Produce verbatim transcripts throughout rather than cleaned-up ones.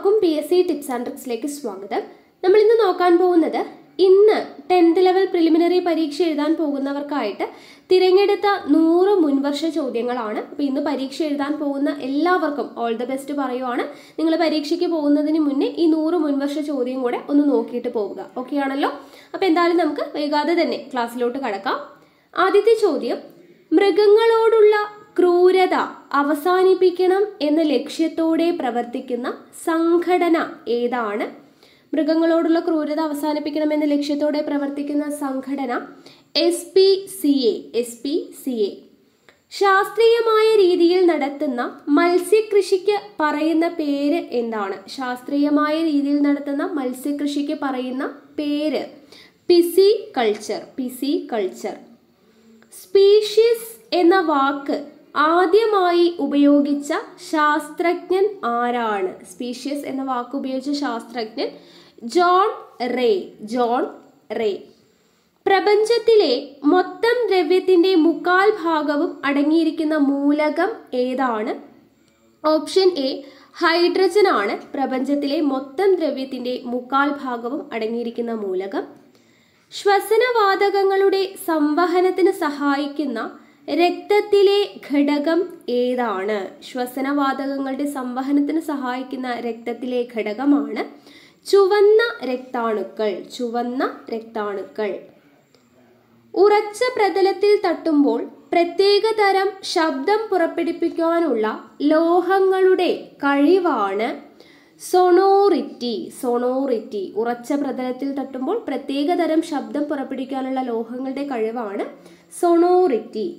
എല്ലാവർക്കും P S C tips and ട്രിക്സിലേക്ക് സ്വാഗതം. നമ്മൾ ഇന്ന് നോക്കാൻ പോകുന്നത് ഇന്ന് ടെൻത്ത് ലെവൽ പ്രിലിമിനറി പരീക്ഷ എഴുതാൻ പോകുന്നവർക്കായിട്ട് തിരഞ്ഞെടുത്ത നൂറ് മുൻവർഷ ചോദ്യങ്ങളാണ്. അപ്പോൾ ഇന്ന് പരീക്ഷ എഴുതാൻ പോകുന്ന എല്ലാവർക്കും ഓൾ ദ ബെസ്റ്റ് പറയുവാണ്. നിങ്ങൾ പരീക്ഷയ്ക്ക് പോകുന്നതിന് മുന്നേ ഈ നൂറ് മുൻവർഷ ചോദ്യം കൂടെ ഒന്ന് നോക്കിയിട്ട് പോവുക. ഓക്കെ ആണല്ലോ? അപ്പോൾ എന്തായാലും നമുക്ക് വൈകാതെ തന്നെ ക്ലാസ്സിലോട്ട് കടക്കാം. ആദ്യത്തെ ചോദ്യം, മൃഗങ്ങളോടുള്ള ക്രൂരത അവസാനിപ്പിക്കണം എന്ന ലക്ഷ്യത്തോടെ പ്രവർത്തിക്കുന്ന സംഘടന ഏതാണ്? മൃഗങ്ങളോടുള്ള ക്രൂരത അവസാനിപ്പിക്കണം എന്ന ലക്ഷ്യത്തോടെ പ്രവർത്തിക്കുന്ന സംഘടന S P C A S P C A. ശാസ്ത്രീയമായ രീതിയിൽ നടത്തുന്ന മത്സ്യകൃഷിക്ക് പറയുന്ന പേര് എന്താണ്? ശാസ്ത്രീയമായ രീതിയിൽ നടത്തുന്ന മത്സ്യകൃഷിക്ക് പറയുന്ന പേര് pisciculture pisciculture. Species എന്ന വാക്ക് ആദ്യമായി ഉപയോഗിച്ച ശാസ്ത്രജ്ഞൻ ആരാണ്? സ്പീഷ്യസ് എന്ന വാക്ക് ഉപയോഗിച്ച ശാസ്ത്രജ്ഞൻ ജോൺ റേ ജോൺ റേ. പ്രപഞ്ചത്തിലെ മൊത്തം ദ്രവ്യത്തിന്റെ മുക്കാൽ ഭാഗവും അടങ്ങിയിരിക്കുന്ന മൂലകം ഏതാണ്? ഓപ്ഷൻ എ ഹൈഡ്രജൻ ആണ് പ്രപഞ്ചത്തിലെ മൊത്തം ദ്രവ്യത്തിന്റെ മുക്കാൽ ഭാഗവും അടങ്ങിയിരിക്കുന്ന മൂലകം. ശ്വസനവാതകങ്ങളുടെ സംവഹനത്തിന് സഹായിക്കുന്ന രക്തത്തിലെ ഘടകം ഏതാണ്? ശ്വസനവാതകങ്ങളുടെ സംവഹനത്തിന് സഹായിക്കുന്ന രക്തത്തിലെ ഘടകമാണ് ചുവന്ന രക്താണുക്കൾ ചുവന്ന രക്താണുക്കൾ. ഉറച്ച പ്രതലത്തിൽ തട്ടുമ്പോൾ പ്രത്യേകതരം ശബ്ദം പുറപ്പെടുവിക്കാനുള്ള ലോഹങ്ങളുടെ കഴിവാണ് സൊണോറിറ്റി സൊണോറിറ്റി. ഉറച്ച പ്രതലത്തിൽ തട്ടുമ്പോൾ പ്രത്യേകതരം ശബ്ദം പുറപ്പെടുവിക്കാനുള്ള ലോഹങ്ങളുടെ കഴിവാണ് സൊണോറിറ്റി.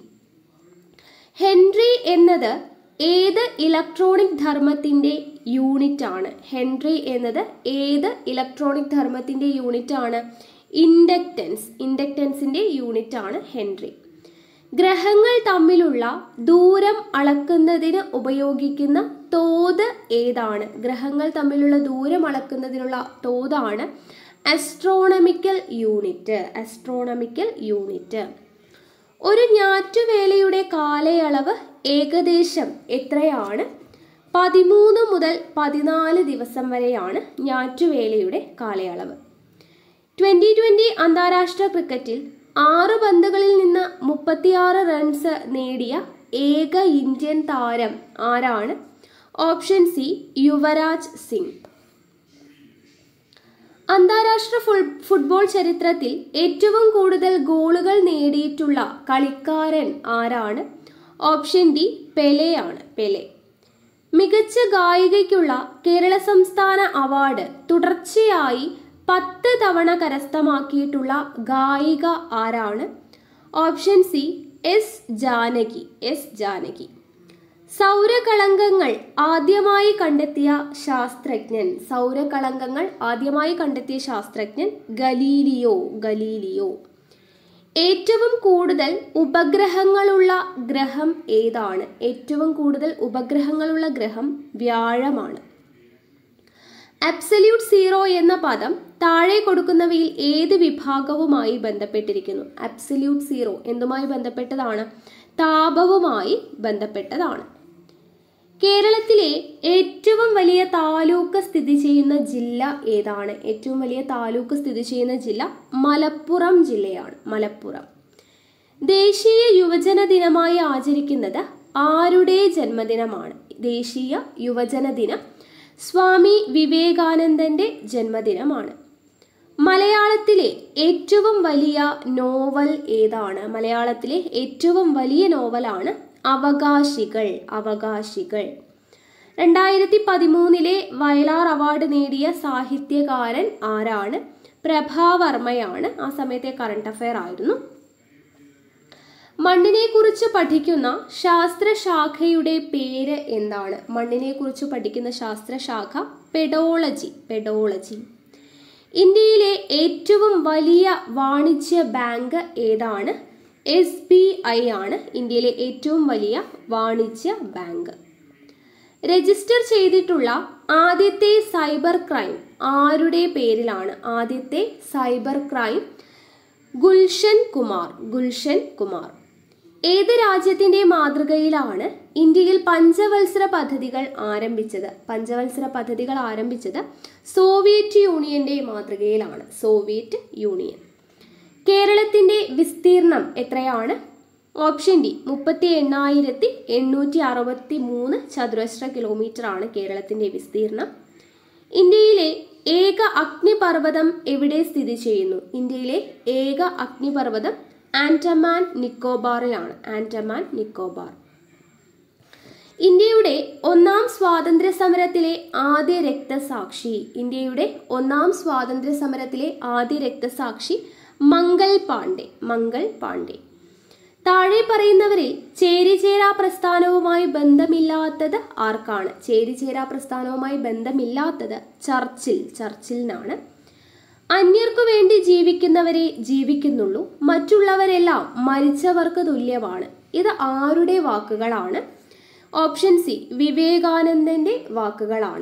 ഹെൻറി എന്നത് ഏത് ഇലക്ട്രോണിക് ധർമ്മത്തിന്റെ യൂണിറ്റ് ആണ്? ഹെൻറി എന്നത് ഏത് ഇലക്ട്രോണിക് ധർമ്മത്തിന്റെ യൂണിറ്റ് ആണ്? ഇൻഡക്റ്റൻസ് ഇൻഡക്റ്റൻസിന്റെ യൂണിറ്റ് ആണ് ഹെൻറി. ഗ്രഹങ്ങൾ തമ്മിലുള്ള ദൂരം അളക്കുന്നതിന് ഉപയോഗിക്കുന്ന തോത് ഏതാണ്? ഗ്രഹങ്ങൾ തമ്മിലുള്ള ദൂരം അളക്കുന്നതിനുള്ള തോതാണ് ആസ്ട്രോണമിക്കൽ യൂണിറ്റ് ആസ്ട്രോണമിക്കൽ യൂണിറ്റ്. ഒരു ഞാറ്റുവേലയുടെ കാലയളവ് ഏകദേശം എത്രയാണ്? പതിമൂന്ന് മുതൽ പതിനാല് ദിവസം വരെയാണ് ഞാറ്റുവേലയുടെ കാലയളവ്. ട്വന്റി ട്വന്റി അന്താരാഷ്ട്ര ക്രിക്കറ്റിൽ ആറ് പന്തുകളിൽ നിന്ന് മുപ്പത്തിയാറ് റൺസ് നേടിയ ഏക ഇന്ത്യൻ താരം ആരാണ്? Option C Yuvraj Singh. അന്താരാഷ്ട്ര ഫുട്ബോൾ ചരിത്രത്തിൽ ഏറ്റവും കൂടുതൽ ഗോളുകൾ നേടിയിട്ടുള്ള കളിക്കാരൻ ആരാണ്? ഓപ്ഷൻ ഡി പെലെ ആണ് പെലെ. മികച്ച ഗായികയ്ക്കുള്ള കേരള സംസ്ഥാന അവാർഡ് തുടർച്ചയായി പത്ത് തവണ കരസ്ഥമാക്കിയിട്ടുള്ള ഗായിക ആരാണ്? Option C S Janaki S Janaki. സൗരകളങ്കങ്ങൾ ആദ്യമായി കണ്ടെത്തിയ ശാസ്ത്രജ്ഞൻ സൗരകളങ്കങ്ങൾ ആദ്യമായി കണ്ടെത്തിയ ശാസ്ത്രജ്ഞൻ ഗലീലിയോ ഗലീലിയോ. ഏറ്റവും കൂടുതൽ ഉപഗ്രഹങ്ങളുള്ള ഗ്രഹം ഏതാണ്? ഏറ്റവും കൂടുതൽ ഉപഗ്രഹങ്ങളുള്ള ഗ്രഹം വ്യാഴമാണ്. അബ്സല്യൂട്ട് സീറോ എന്ന പദം താഴെ കൊടുക്കുന്നവയിൽ ഏത് വിഭാഗവുമായി ബന്ധപ്പെട്ടിരിക്കുന്നു? അബ്സല്യൂട്ട് സീറോ എന്തുമായി ബന്ധപ്പെട്ടതാണ്? താപവുമായി ബന്ധപ്പെട്ടതാണ്. കേരളത്തിലെ ഏറ്റവും വലിയ താലൂക്ക് സ്ഥിതി ചെയ്യുന്ന ജില്ല ഏതാണ്? ഏറ്റവും വലിയ താലൂക്ക് സ്ഥിതി ചെയ്യുന്ന ജില്ല മലപ്പുറം ജില്ലയാണ് മലപ്പുറം. ദേശീയ യുവജന ദിനമായി ആചരിക്കുന്നത് ആരുടെ ജന്മദിനമാണ്? ദേശീയ യുവജന ദിനം സ്വാമി വിവേകാനന്ദന്റെ ജന്മദിനമാണ്. മലയാളത്തിലെ ഏറ്റവും വലിയ നോവൽ ഏതാണ്? മലയാളത്തിലെ ഏറ്റവും വലിയ നോവലാണ് അവകാശികൾ അവകാശികൾ. രണ്ടായിരത്തി പതിമൂന്നിലെ വയലാർ അവാർഡ് നേടിയ സാഹിത്യകാരൻ ആരാണ്? പ്രഭാവർമ്മയാണ്. ആ സമയത്തെ കറണ്ട് അഫയർ ആയിരുന്നു. മണ്ണിനെ കുറിച്ച് പഠിക്കുന്ന ശാസ്ത്രശാഖയുടെ പേര് എന്താണ്? മണ്ണിനെ കുറിച്ച് പഠിക്കുന്ന ശാസ്ത്രശാഖ പെഡോളജി പെഡോളജി. ഇന്ത്യയിലെ ഏറ്റവും വലിയ വാണിജ്യ ബാങ്ക് ഏതാണ്? എസ് ബി ഐ ആണ് ഇന്ത്യയിലെ ഏറ്റവും വലിയ വാണിജ്യ ബാങ്ക്. രജിസ്റ്റർ ചെയ്തിട്ടുള്ള ആദ്യത്തെ സൈബർ ക്രൈം ആരുടെ പേരിലാണ്? ആദ്യത്തെ സൈബർ ക്രൈം ഗുൽഷൻ കുമാർ ഗുൽഷൻ കുമാർ. ഏത് രാജ്യത്തിന്റെ മാതൃകയിലാണ് ഇന്ത്യയിൽ പഞ്ചവത്സര പദ്ധതികൾ ആരംഭിച്ചത്? പഞ്ചവത്സര പദ്ധതികൾ ആരംഭിച്ചത് സോവിയറ്റ് യൂണിയന്റെ മാതൃകയിലാണ്. Soviet union. കേരളത്തിന്റെ വിസ്തീർണം എത്രയാണ്? ഓപ്ഷൻ ഡി മുപ്പത്തി എണ്ണായിരത്തി എണ്ണൂറ്റി അറുപത്തി മൂന്ന് ചതുരശ്ര കിലോമീറ്റർ ആണ് കേരളത്തിന്റെ വിസ്തീർണം. ഇന്ത്യയിലെ ഏക അഗ്നിപർവ്വതം എവിടെ സ്ഥിതി ചെയ്യുന്നു? ഇന്ത്യയിലെ ഏക അഗ്നിപർവ്വതം ആൻഡമാൻ നിക്കോബാറിലാണ്. ആൻഡമാൻ നിക്കോബാർ. ഇന്ത്യയുടെ ഒന്നാം സ്വാതന്ത്ര്യ സമരത്തിലെ ആദ്യ രക്തസാക്ഷി. ഇന്ത്യയുടെ ഒന്നാം സ്വാതന്ത്ര്യ സമരത്തിലെ ആദ്യ രക്തസാക്ഷി മംഗൾ പാണ്ഡെ. മംഗൾ പാണ്ഡെ. താഴെ പറയുന്നവരിൽ ചേരിചേരാ പ്രസ്ഥാനവുമായി ബന്ധമില്ലാത്തത് ആർക്കാണ്? ചേരിചേരാ പ്രസ്ഥാനവുമായി ബന്ധമില്ലാത്തത് ചർച്ചിൽ. ചർച്ചിലിനാണ്. അന്യർക്കു വേണ്ടി ജീവിക്കുന്നവരെ ജീവിക്കുന്നുള്ളൂ, മറ്റുള്ളവരെല്ലാം മരിച്ചവർക്ക് തുല്യമാണ്. ഇത് ആരുടെ വാക്കുകളാണ്? ഓപ്ഷൻ സി വിവേകാനന്ദന്റെ വാക്കുകളാണ്.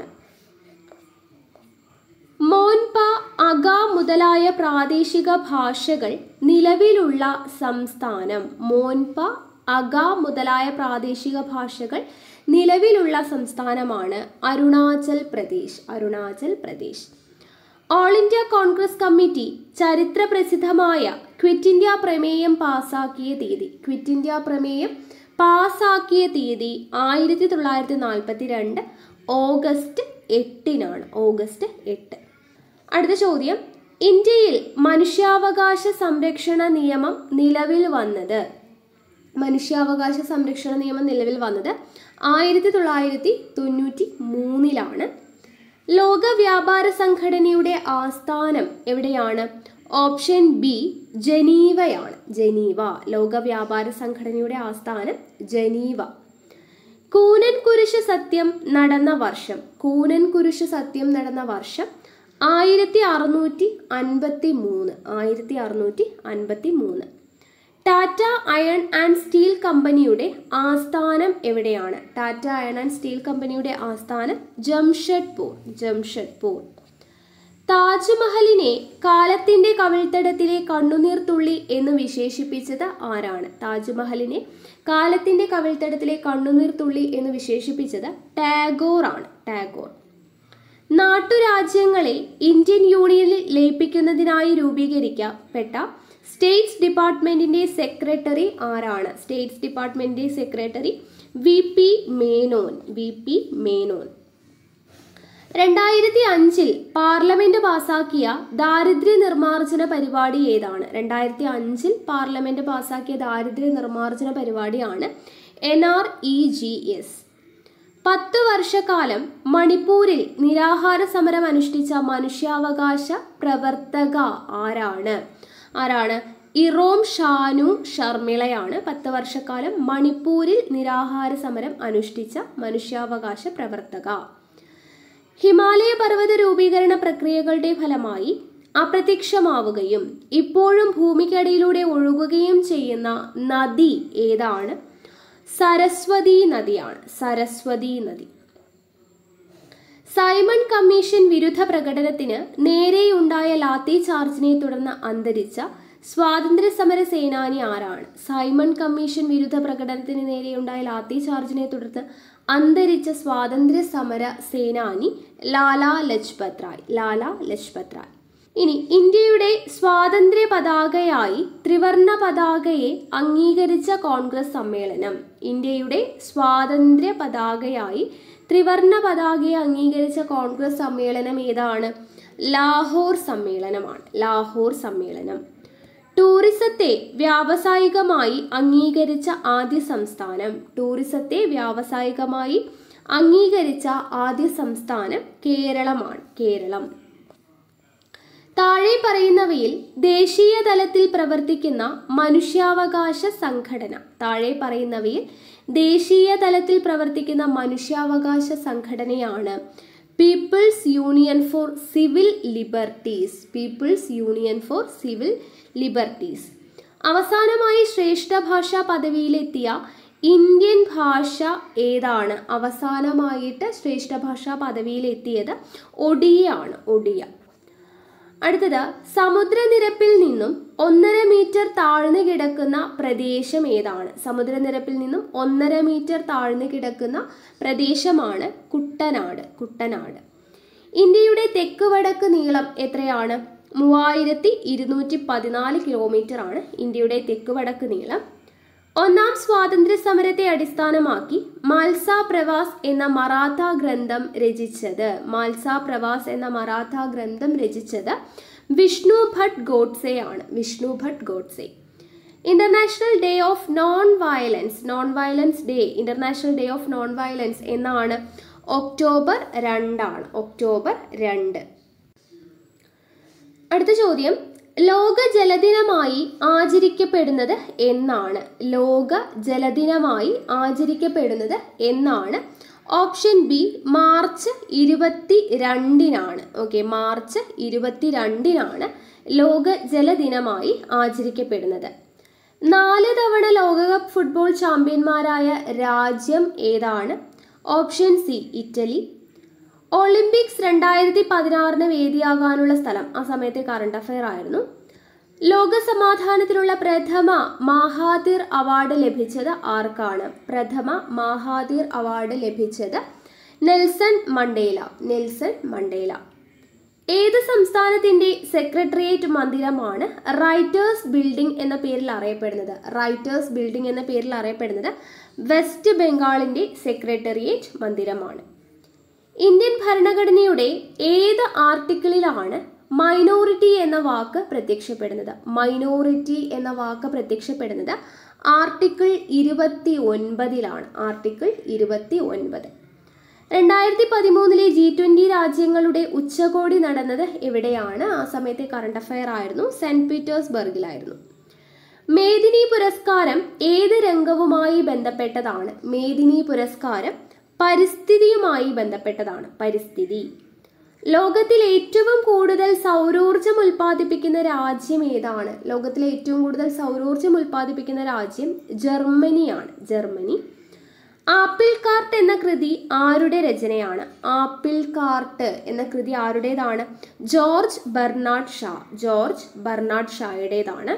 മോൻപ, അഗ മുതലായ പ്രാദേശിക ഭാഷകൾ നിലവിലുള്ള സംസ്ഥാനം. മോൻപ, അഗ മുതലായ പ്രാദേശിക ഭാഷകൾ നിലവിലുള്ള സംസ്ഥാനമാണ് Arunachal Pradesh. Arunachal Pradesh. All India Congress committee ചരിത്ര പ്രസിദ്ധമായ ക്വിറ്റ് ഇന്ത്യ പ്രമേയം പാസാക്കിയ തീയതി. ക്വിറ്റ് ഇന്ത്യ പ്രമേയം പാസാക്കിയ തീയതി ആയിരത്തി തൊള്ളായിരത്തി നാൽപ്പത്തി രണ്ട് ഓഗസ്റ്റ് എട്ടിനാണ്. ഓഗസ്റ്റ് എട്ട്. അടുത്ത ചോദ്യം, ഇന്ത്യയിൽ മനുഷ്യാവകാശ സംരക്ഷണ നിയമം നിലവിൽ വന്നത് മനുഷ്യാവകാശ സംരക്ഷണ നിയമം നിലവിൽ വന്നത് ആയിരത്തി തൊള്ളായിരത്തി തൊണ്ണൂറ്റി മൂന്നിലാണ്. ലോക വ്യാപാര സംഘടനയുടെ ആസ്ഥാനം എവിടെയാണ്? ഓപ്ഷൻ ബി ജനീവയാണ്. ജനീവ. ലോക വ്യാപാര സംഘടനയുടെ ആസ്ഥാനം ജനീവ. കൂനൻ കുരിശ് സത്യം നടന്ന വർഷം. കൂനൻ കുരിശ് സത്യം നടന്ന വർഷം ആയിരത്തി അറുന്നൂറ്റി അൻപത്തി മൂന്ന്. ആയിരത്തി അറുന്നൂറ്റി അൻപത്തി മൂന്ന്. ടാറ്റ അയൺ ആൻഡ് സ്റ്റീൽ കമ്പനിയുടെ ആസ്ഥാനം എവിടെയാണ്? ടാറ്റ അയൺ ആൻഡ് സ്റ്റീൽ കമ്പനിയുടെ ആസ്ഥാനം ജംഷഡ്പൂർ. ജംഷഡ്പൂർ. താജ്മഹലിനെ കാലത്തിന്റെ കവിൾത്തടത്തിലെ കണ്ണുനീർ തുള്ളി എന്ന് വിശേഷിപ്പിച്ചത് ആരാണ്? താജ്മഹലിനെ കാലത്തിന്റെ കവിൾത്തടത്തിലെ കണ്ണുനീർ തുള്ളി എന്ന് വിശേഷിപ്പിച്ചത് ടാഗോർ ആണ്. ടാഗോർ. നാട്ടുരാജ്യങ്ങളെ ഇന്ത്യൻ യൂണിയനിൽ ലയിപ്പിക്കുന്നതിനായി രൂപീകരിക്കപ്പെട്ട സ്റ്റേറ്റ്സ് ഡിപ്പാർട്ട്മെന്റിന്റെ സെക്രട്ടറി ആരാണ്? സ്റ്റേറ്റ്സ് ഡിപ്പാർട്ട്മെന്റിന്റെ secretary V P Menon. V P Menon. രണ്ടായിരത്തി അഞ്ചിൽ പാർലമെന്റ് പാസാക്കിയ ദാരിദ്ര്യ നിർമ്മാർജ്ജന പരിപാടി ഏതാണ്? രണ്ടായിരത്തി അഞ്ചിൽ പാർലമെന്റ് പാസാക്കിയ ദാരിദ്ര്യ നിർമ്മാർജ്ജന പരിപാടിയാണ് N R E G S. പത്ത് വർഷക്കാലം മണിപ്പൂരിൽ നിരാഹാര സമരം അനുഷ്ഠിച്ച മനുഷ്യാവകാശ പ്രവർത്തക ആരാണ്? ആരാണ്? ഇറോം ഷാനു ശർമിളയാണ് പത്ത് വർഷക്കാലം മണിപ്പൂരിൽ നിരാഹാര സമരം അനുഷ്ഠിച്ച മനുഷ്യാവകാശ പ്രവർത്തക. ഹിമാലയ പർവ്വത രൂപീകരണ പ്രക്രിയകളുടെ ഫലമായി അപ്രത്യക്ഷമാവുകയും ഇപ്പോഴും ഭൂമിക്കടിയിലൂടെ ഒഴുകുകയും ചെയ്യുന്ന നദി ഏതാണ്? സരസ്വതി നദിയാണ്. സരസ്വതി നദി. സൈമൺ കമ്മീഷൻ വിരുദ്ധ പ്രകടനത്തിന് നേരെയുണ്ടായ ലാത്തി ചാർജിനെ തുടർന്ന് അന്തരിച്ച സ്വാതന്ത്ര്യ സമര സേനാനി ആരാണ്? സൈമൺ കമ്മീഷൻ വിരുദ്ധ പ്രകടനത്തിന് നേരെയുണ്ടായ ലാത്തി ചാർജിനെ തുടർന്ന് അന്തരിച്ച സ്വാതന്ത്ര്യ സമര സേനാനി ലാലാ ലജ്പത് റായ്. ലാലാ ലജ്പത് റായ്. ഇനി ഇന്ത്യയുടെ സ്വാതന്ത്ര്യ പതാകയായി ത്രിവർണ പതാകയെ അംഗീകരിച്ച കോൺഗ്രസ് സമ്മേളനം. ഇന്ത്യയുടെ സ്വാതന്ത്ര്യ പതാകയായി ത്രിവർണ പതാകയെ അംഗീകരിച്ച കോൺഗ്രസ് സമ്മേളനം ഏതാണ്? ലാഹോർ സമ്മേളനമാണ്. ലാഹോർ സമ്മേളനം. ടൂറിസത്തെ വ്യാവസായികമായി അംഗീകരിച്ച ആദ്യ സംസ്ഥാനം. ടൂറിസത്തെ വ്യാവസായികമായി അംഗീകരിച്ച ആദ്യ സംസ്ഥാനം കേരളമാണ്. കേരളം. താഴെ പറയുന്നവയിൽ ദേശീയ തലത്തിൽ പ്രവർത്തിക്കുന്ന മനുഷ്യാവകാശ സംഘടന. താഴെ പറയുന്നവയിൽ ദേശീയ തലത്തിൽ പ്രവർത്തിക്കുന്ന മനുഷ്യാവകാശ സംഘടനയാണ് people's union for civil liberties. People's union for civil liberties. അവസാനമായി ശ്രേഷ്ഠ ഭാഷാ പദവിയിലെത്തിയ ഇന്ത്യൻ ഭാഷ ഏതാണ്? അവസാനമായിട്ട് ശ്രേഷ്ഠ ഭാഷാ പദവിയിലെത്തിയത് ഒഡിയ ആണ്. ഒഡിയ. അടുത്തത് സമുദ്രനിരപ്പിൽ നിന്നും ഒന്നര മീറ്റർ താഴ്ന്നു കിടക്കുന്ന പ്രദേശം ഏതാണ്? സമുദ്രനിരപ്പിൽ നിന്നും ഒന്നര മീറ്റർ താഴ്ന്നു കിടക്കുന്ന പ്രദേശമാണ് കുട്ടനാട്. കുട്ടനാട്. ഇന്ത്യയുടെ തെക്ക് വടക്ക് നീളം എത്രയാണ്? മൂവായിരത്തി ഇരുന്നൂറ്റി പതിനാല് കിലോമീറ്റർ ആണ് ഇന്ത്യയുടെ തെക്ക് വടക്ക് നീളം. ഒന്നാം സ്വാതന്ത്ര്യ സമരത്തെ അടിസ്ഥാനമാക്കി മാൽസ പ്രവാസ് എന്ന മറാത്ത ഗ്രന്ഥം രചിച്ചത് മാൽസ പ്രവാസ് എന്ന മറാത്ത ഗ്രന്ഥം രചിച്ചത് വിഷ്ണു ഭട്ട് ഗോഡ്സെ ആണ്. Vishnu Bhatt Godse. International day of non violence non violence day international day of non violence എന്നാണ്? ഒക്ടോബർ രണ്ടാണ്. ഒക്ടോബർ രണ്ട്. അടുത്ത ചോദ്യം, ലോക ജലദിനമായി ആചരിക്കപ്പെടുന്നത് എന്നാണ്? ലോക ജലദിനമായി ആചരിക്കപ്പെടുന്നത് എന്നാണ്? ഓപ്ഷൻ ബി മാർച്ച് ഇരുപത്തി രണ്ടിനാണ്. ഓക്കെ, മാർച്ച് ഇരുപത്തി രണ്ടിനാണ് ലോക ജലദിനമായി ആചരിക്കപ്പെടുന്നത്. നാല് തവണ ലോകകപ്പ് ഫുട്ബോൾ ചാമ്പ്യന്മാരായ രാജ്യം ഏതാണ്? Option C Italy. ഒളിമ്പിക്സ് രണ്ടായിരത്തി പതിനാറിന് വേദിയാകാനുള്ള സ്ഥലം, ആ സമയത്തെ കറണ്ട് അഫയർ ആയിരുന്നു. ലോക സമാധാനത്തിനുള്ള പ്രഥമ മഹാതിർ അവാർഡ് ലഭിച്ചത് ആർക്കാണ്? പ്രഥമ മഹാതിർ അവാർഡ് ലഭിച്ചത് നെൽസൺ മണ്ടേല. Nelson Mandela. ഏത് സംസ്ഥാനത്തിന്റെ സെക്രട്ടേറിയറ്റ് മന്ദിരമാണ് റൈറ്റേഴ്സ് ബിൽഡിംഗ് എന്ന പേരിൽ അറിയപ്പെടുന്നത്? റൈറ്റേഴ്സ് ബിൽഡിംഗ് എന്ന പേരിൽ അറിയപ്പെടുന്നത് വെസ്റ്റ് ബംഗാളിന്റെ സെക്രട്ടേറിയറ്റ് മന്ദിരമാണ്. ഇന്ത്യൻ ഭരണഘടനയുടെ ഏത് ആർട്ടിക്കിളിലാണ് മൈനോറിറ്റി എന്ന വാക്ക് പ്രത്യക്ഷപ്പെടുന്നത്? മൈനോറിറ്റി എന്ന വാക്ക് പ്രത്യക്ഷപ്പെടുന്നത് ആർട്ടിക്കിൾ ഇരുപത്തി ഒൻപതിലാണ്. ആർട്ടിക്കിൾ ഇരുപത്തി ഒൻപത്. രണ്ടായിരത്തി പതിമൂന്നിലെ ജി ട്വന്റി രാജ്യങ്ങളുടെ ഉച്ചകോടി നടന്നത് എവിടെയാണ്? ആ സമയത്തെ കറണ്ട് അഫയർ ആയിരുന്നു, സെന്റ് പീറ്റേഴ്സ്ബർഗിലായിരുന്നു. മേദിനി പുരസ്കാരം ഏത് രംഗവുമായി ബന്ധപ്പെട്ടതാണ്? മേദിനി പുരസ്കാരം പരിസ്ഥിതിയുമായി ബന്ധപ്പെട്ടതാണ്. പരിസ്ഥിതി. ലോകത്തിൽ ഏറ്റവും കൂടുതൽ സൗരോർജം ഉൽപ്പാദിപ്പിക്കുന്ന രാജ്യം ഏതാണ്? ലോകത്തിലെ ഏറ്റവും കൂടുതൽ സൗരോർജം ഉൽപ്പാദിപ്പിക്കുന്ന രാജ്യം ജർമ്മനിയാണ്. ജർമ്മനി. ആപ്പിൾ കാർട്ട് എന്ന കൃതി ആരുടെ രചനയാണ്? ആപ്പിൾ കാർട്ട് എന്ന കൃതി ആരുടേതാണ്? George Bernard Shaw. George Bernard ഷായുടേതാണ്.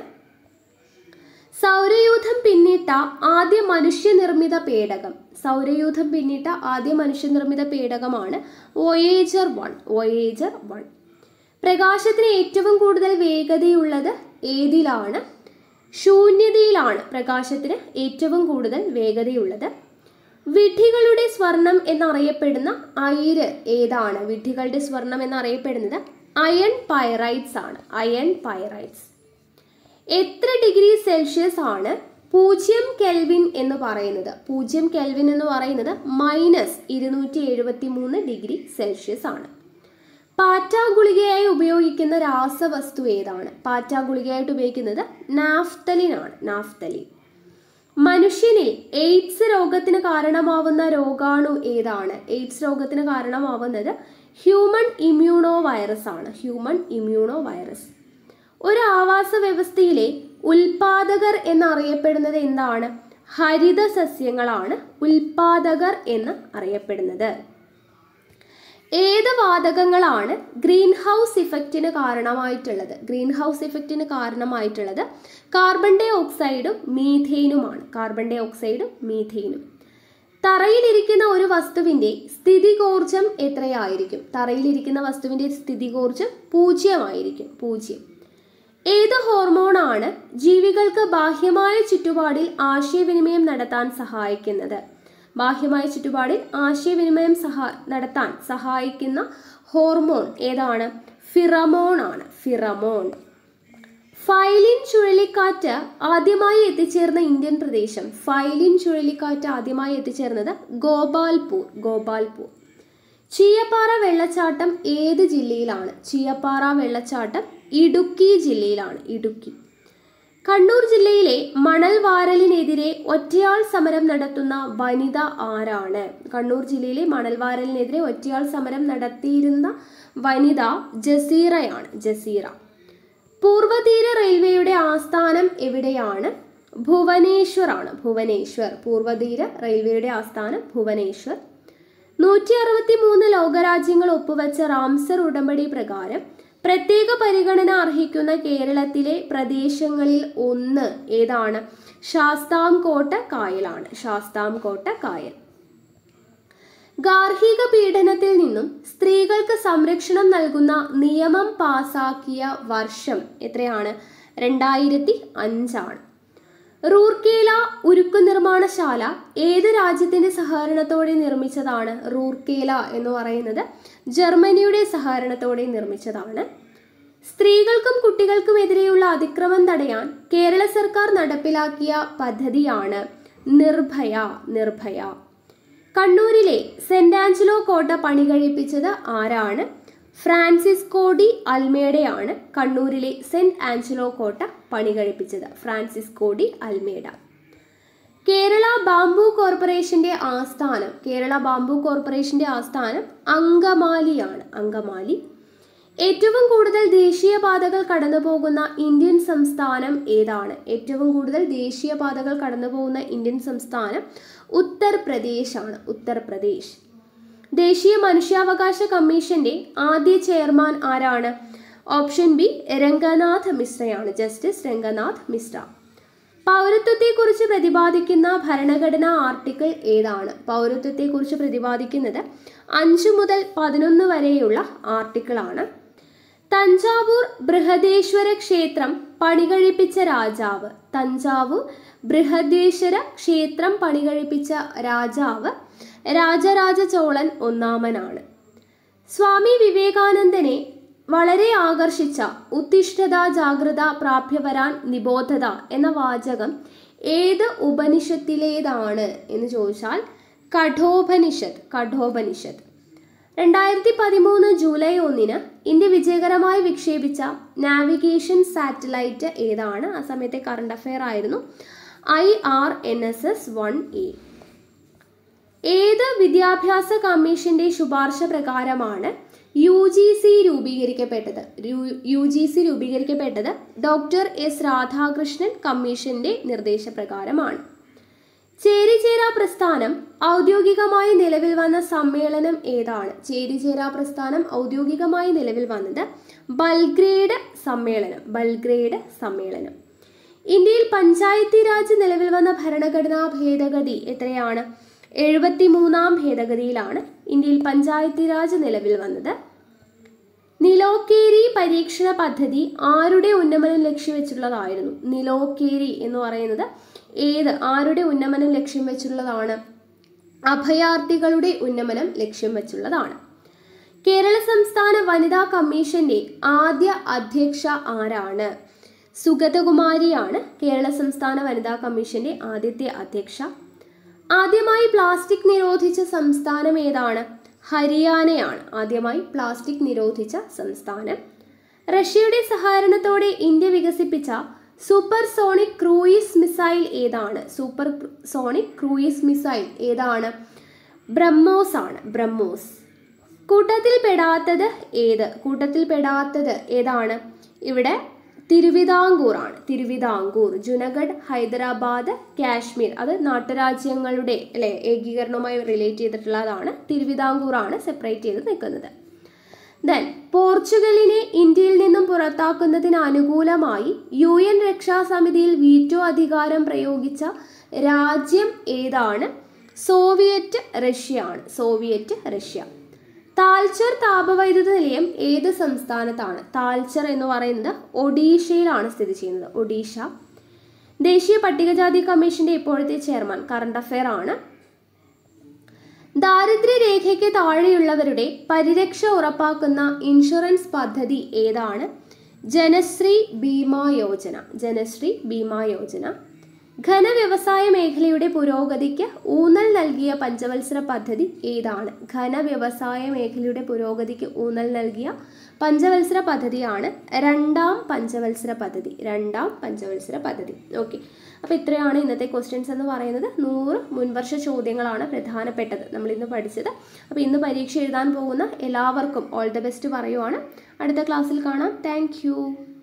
സൗരയൂഥം പിന്നിട്ട ആദ്യ മനുഷ്യനിർമ്മിത പേടകം. സൗരയൂഥം പിന്നിട്ട ആദ്യ മനുഷ്യനിർമ്മിത പേടകമാണ് വോയേജർ വൺ. Voyager one. പ്രകാശത്തിന് ഏറ്റവും കൂടുതൽ വേഗതയുള്ളത് ഏതിലാണ്? ശൂന്യതയിലാണ് പ്രകാശത്തിന് ഏറ്റവും കൂടുതൽ വേഗതയുള്ളത്. വിഡ്ഢികളുടെ സ്വർണം എന്നറിയപ്പെടുന്ന അയിര് ഏതാണ്? വിഡ്ഢികളുടെ സ്വർണം എന്നറിയപ്പെടുന്നത് അയൺ പൈറൈറ്റ്സ് ആണ്. Iron pyrites. എത്ര ഡിഗ്രി സെൽഷ്യസ് ആണ് പൂജ്യം കെൽവിൻ എന്ന് പറയുന്നത്? പൂജ്യം കെൽവിൻ എന്ന് പറയുന്നത് മൈനസ് ഇരുന്നൂറ്റി എഴുപത്തി മൂന്ന് ഡിഗ്രി സെൽഷ്യസ് ആണ്. പാറ്റ ഗുളികയായി ഉപയോഗിക്കുന്ന രാസവസ്തു ഏതാണ്? പാറ്റ ഗുളികയായിട്ട് ഉപയോഗിക്കുന്നത് നാഫ്തലിൻ ആണ്. നാഫ്തലിൻ. മനുഷ്യനിൽ എയ്ഡ്സ് രോഗത്തിന് കാരണമാവുന്ന രോഗാണു ഏതാണ്? എയ്ഡ്സ് രോഗത്തിന് കാരണമാവുന്നത് ഹ്യൂമൻ ഇമ്മ്യൂണോ വൈറസ് ആണ്. Human immuno virus. ഒരു ആവാസ വ്യവസ്ഥയിലെ ഉൽപാദകർ എന്നറിയപ്പെടുന്നത് എന്താണ്? ഹരിത സസ്യങ്ങളാണ് ഉൽപാദകർ എന്ന് അറിയപ്പെടുന്നത്. ഏത് വാതകങ്ങളാണ് ഗ്രീൻ ഹൗസ് ഇഫക്റ്റിന് കാരണമായിട്ടുള്ളത്? ഗ്രീൻ ഹൗസ് ഇഫക്റ്റിന് കാരണമായിട്ടുള്ളത് കാർബൺ ഡൈ ഓക്സൈഡും മീഥെയിനുമാണ്. കാർബൺ ഡൈ ഓക്സൈഡും മീഥെയിനും. തറയിലിരിക്കുന്ന ഒരു വസ്തുവിന്റെ സ്ഥിതികോർജം എത്രയായിരിക്കും? തറയിലിരിക്കുന്ന വസ്തുവിന്റെ സ്ഥിതികോർജം പൂജ്യമായിരിക്കും. പൂജ്യം. ഏത് ഹോർമോണാണ് ജീവികൾക്ക് ബാഹ്യമായ ചുറ്റുപാടിൽ ആശയവിനിമയം നടത്താൻ സഹായിക്കുന്നത്? ബാഹ്യമായ ചുറ്റുപാടിൽ ആശയവിനിമയം സഹാ നടത്താൻ സഹായിക്കുന്ന ഹോർമോൺ ഏതാണ്? ഫിറമോൺ ആണ്. ഫിറമോൺ. ഫൈലിൻ ചുഴലിക്കാറ്റ് ആദ്യമായി എത്തിച്ചേർന്ന ഇന്ത്യൻ പ്രദേശം? ഫൈലിൻ ചുഴലിക്കാറ്റ് ആദ്യമായി എത്തിച്ചേർന്നത് ഗോപാൽപൂർ. ഗോപാൽപൂർ. ചീയപ്പാറ വെള്ളച്ചാട്ടം ഏത് ജില്ലയിലാണ്? ചീയപ്പാറ വെള്ളച്ചാട്ടം ഇടുക്കി ജില്ലയിലാണ്. ഇടുക്കി. കണ്ണൂർ ജില്ലയിലെ മണൽ വാരലിനെതിരെ ഒറ്റയാൾ സമരം നടത്തുന്ന വനിത ആരാണ്? കണ്ണൂർ ജില്ലയിലെ മണൽ വാരലിനെതിരെ ഒറ്റയാൾ സമരം നടത്തിയിരുന്ന വനിത ജസീറയാണ്. ജസീറ. പൂർവ്വതീര റെയിൽവേയുടെ ആസ്ഥാനം എവിടെയാണ്? ഭുവനേശ്വർ ആണ്. ഭുവനേശ്വർ. പൂർവ്വതീര റെയിൽവേയുടെ ആസ്ഥാനം ഭുവനേശ്വർ. നൂറ്റി അറുപത്തി മൂന്ന് ലോകരാജ്യങ്ങൾ ഒപ്പുവെച്ച റാംസർ ഉടമ്പടി പ്രകാരം പ്രത്യേക പരിഗണന അർഹിക്കുന്ന കേരളത്തിലെ പ്രദേശങ്ങളിൽ ഒന്ന് ഏതാണ്? ശാസ്താംകോട്ട കായലാണ്. ശാസ്താംകോട്ട കായൽ. ഗാർഹിക പീഡനത്തിൽ നിന്നും സ്ത്രീകൾക്ക് സംരക്ഷണം നൽകുന്ന നിയമം പാസാക്കിയ വർഷം എത്രയാണ്? രണ്ടായിരത്തി അഞ്ചാണ്. റൂർക്കേല ഉരുക്കു നിർമ്മാണശാല ഏത് രാജ്യത്തിന്റെ സഹകരണത്തോടെ നിർമ്മിച്ചതാണ്? റൂർക്കേല എന്ന് പറയുന്നത് ജർമ്മനിയുടെ സഹകരണത്തോടെ നിർമ്മിച്ചതാണ്. സ്ത്രീകൾക്കും കുട്ടികൾക്കുമെതിരെയുള്ള അതിക്രമം തടയാൻ കേരള സർക്കാർ നടപ്പിലാക്കിയ പദ്ധതിയാണ് നിർഭയ. നിർഭയ. കണ്ണൂരിലെ സെന്റ് ആഞ്ചലോ കോട്ട പണി കഴിപ്പിച്ചത് ആരാണ്? ഫ്രാൻസിസ്കോ ഡി അൽമേഡയാണ് കണ്ണൂരിലെ സെന്റ് ആഞ്ചലോ കോട്ട പണി കഴിപ്പിച്ചത്. Francisco de Almeida. Kerala bamboo കോർപ്പറേഷന്റെ ആസ്ഥാനം കേരള ബാംബു കോർപ്പറേഷന്റെ ആസ്ഥാനം അങ്കമാലിയാണ്. അങ്കമാലി. ഏറ്റവും കൂടുതൽ ദേശീയപാതകൾ കടന്നുപോകുന്ന ഇന്ത്യൻ സംസ്ഥാനം ഏതാണ്? ഏറ്റവും കൂടുതൽ ദേശീയപാതകൾ കടന്നുപോകുന്ന ഇന്ത്യൻ സംസ്ഥാനം ഉത്തർപ്രദേശ് ആണ്. ഉത്തർപ്രദേശ്. ദേശീയ മനുഷ്യാവകാശ കമ്മീഷന്റെ ആദ്യ ചെയർമാൻ ആരാണ്? ഓപ്ഷൻ ബി രംഗനാഥ് മിശ്രയാണ്. ജസ്റ്റിസ് രംഗനാഥ് മിശ്ര. പൗരത്വത്തെക്കുറിച്ച് പ്രതിപാദിക്കുന്ന ഭരണഘടനാ ആർട്ടിക്കിൾ ഏതാണ്? പൗരത്വത്തെക്കുറിച്ച് പ്രതിപാദിക്കുന്നത് അഞ്ചു മുതൽ പതിനൊന്ന് വരെയുള്ള ആർട്ടിക്കിളാണ്. തഞ്ചാവൂർ ബൃഹദേശ്വര ക്ഷേത്രം പണികഴിപ്പിച്ച രാജാവ്. തഞ്ചാവൂർ ബൃഹദേശ്വര ക്ഷേത്രം പണികഴിപ്പിച്ച രാജാവ് രാജരാജ ചോളൻ ഒന്നാമനാണ്. സ്വാമി വിവേകാനന്ദനെ വളരെ ആകർഷിച്ച ഉത്തിഷ്ഠത ജാഗ്രത പ്രാപ്യവരാൻ നിബോധത എന്ന വാചകം ഏത് ഉപനിഷത്തിലേതാണ് എന്ന് ചോദിച്ചാൽ കഠോപനിഷത്ത്. കഠോപനിഷത്ത്. രണ്ടായിരത്തി പതിമൂന്ന് ജൂലൈ ഒന്നിന് ഇന്ത്യ വിജയകരമായി വിക്ഷേപിച്ച നാവിഗേഷൻ സാറ്റലൈറ്റ് ഏതാണ്? ആ സമയത്തെ കറണ്ട് അഫെയർ ആയിരുന്നു. I R N S S one A. ഏത് വിദ്യാഭ്യാസ കമ്മീഷന്റെ ശുപാർശ പ്രകാരമാണ് യു ജി സി രൂപീകരിക്കപ്പെട്ടത്? യു ജി സി രൂപീകരിക്കപ്പെട്ടത് ഡോക്ടർ എസ് രാധാകൃഷ്ണൻ കമ്മീഷന്റെ നിർദ്ദേശപ്രകാരമാണ്. ചേരിചേരാ പ്രസ്ഥാനം ഔദ്യോഗികമായി നിലവിൽ വന്ന സമ്മേളനം ഏതാണ്? ചേരിചേരാ പ്രസ്ഥാനം ഔദ്യോഗികമായി നിലവിൽ വന്നത് ബൽഗ്രേഡ് സമ്മേളനം. ബൽഗ്രേഡ് സമ്മേളനം. ഇന്ത്യയിൽ പഞ്ചായത്തി രാജ് നിലവിൽ വന്ന ഭരണഘടനാ ഭേദഗതി എത്രയാണ്? എഴുപത്തി മൂന്നാം ഭേദഗതിയിലാണ് ഇന്ത്യയിൽ പഞ്ചായത്തി രാജ് നിലവിൽ വന്നത്. നിലോക്കേരി പരീക്ഷണ പദ്ധതി ആരുടെ ഉന്നമനം ലക്ഷ്യം വെച്ചുള്ളതായിരുന്നു? നിലോക്കേരി എന്ന് പറയുന്നത് ഏത് ആരുടെ ഉന്നമനം ലക്ഷ്യം വെച്ചുള്ളതാണ്? അഭയാർത്ഥികളുടെ ഉന്നമനം ലക്ഷ്യം വെച്ചുള്ളതാണ്. കേരള സംസ്ഥാന വനിതാ കമ്മീഷന്റെ ആദ്യ അധ്യക്ഷ ആരാണ്? സുഗതകുമാരിയാണ് കേരള സംസ്ഥാന വനിതാ കമ്മീഷന്റെ ആദ്യത്തെ അധ്യക്ഷ. ആദ്യമായി പ്ലാസ്റ്റിക് നിരോധിച്ച സംസ്ഥാനം ഏതാണ്? ഹരിയാനയാണ് ആദ്യമായി പ്ലാസ്റ്റിക് നിരോധിച്ച സംസ്ഥാനം. റഷ്യയുടെ സഹകരണത്തോടെ ഇന്ത്യ വികസിപ്പിച്ച സൂപ്പർ സോണിക് ക്രൂയിസ് മിസൈൽ ഏതാണ്? സൂപ്പർ സോണിക് ക്രൂയിസ് മിസൈൽ ഏതാണ്? ബ്രഹ്മോസ് ആണ്. ബ്രഹ്മോസ്. കൂട്ടത്തിൽ പെടാത്തത് ഏത്? കൂട്ടത്തിൽ പെടാത്തത് ഏതാണ്? ഇവിടെ തിരുവിതാംകൂർ ആണ്. തിരുവിതാംകൂർ. ജുനഗഡ്, ഹൈദരാബാദ്, കാശ്മീർ അത് നാട്ടുരാജ്യങ്ങളുടെ അല്ലെ ഏകീകരണവുമായി റിലേറ്റ് ചെയ്തിട്ടുള്ളതാണ്. തിരുവിതാംകൂർ ആണ് സെപ്പറേറ്റ് ചെയ്ത് നിൽക്കുന്നത്. ദെൻ പോർച്ചുഗലിനെ ഇന്ത്യയിൽ നിന്നും പുറത്താക്കുന്നതിന് അനുകൂലമായി യു എൻ രക്ഷാസമിതിയിൽ വീറ്റോ അധികാരം പ്രയോഗിച്ച രാജ്യം ഏതാണ്? സോവിയറ്റ് റഷ്യ ആണ്. Soviet Russia. താൽച്ചർ താപവൈദ്യുത നിലയം ഏത് സംസ്ഥാനത്താണ്? താൽച്ചർ എന്ന് പറയുന്നത് ഒഡീഷയിലാണ് സ്ഥിതി ചെയ്യുന്നത്. ഒഡീഷ. ദേശീയ പട്ടികജാതി കമ്മീഷന്റെ ഇപ്പോഴത്തെ ചെയർമാൻ കറണ്ട് അഫെയർ ആണ്. ദാരിദ്ര്യരേഖയ്ക്ക് താഴെയുള്ളവരുടെ പരിരക്ഷ ഉറപ്പാക്കുന്ന ഇൻഷുറൻസ് പദ്ധതി ഏതാണ്? ജനശ്രീ ബീമാ യോജന. ജനശ്രീ ബീമാ യോജന. ഘനവ്യവസായ മേഖലയുടെ പുരോഗതിക്ക് ഊന്നൽ നൽകിയ പഞ്ചവത്സര പദ്ധതി ഏതാണ്? ഘനവ്യവസായ മേഖലയുടെ പുരോഗതിക്ക് ഊന്നൽ നൽകിയ പഞ്ചവത്സര പദ്ധതിയാണ് രണ്ടാം പഞ്ചവത്സര പദ്ധതി. രണ്ടാം പഞ്ചവത്സര പദ്ധതി. ഓക്കെ, അപ്പോൾ ഇത്രയാണ് ഇന്നത്തെ ക്വസ്റ്റ്യൻസ് എന്ന് പറയുന്നത്. നൂറ് മുൻവർഷ ചോദ്യങ്ങളാണ് പ്രധാനപ്പെട്ടത് നമ്മൾ ഇന്ന് പഠിച്ചത്. അപ്പോൾ ഇന്ന് പരീക്ഷ എഴുതാൻ പോകുന്ന എല്ലാവർക്കും ഓൾ ദ ബെസ്റ്റ് പറയുവാണ്. അടുത്ത ക്ലാസ്സിൽ കാണാം. താങ്ക്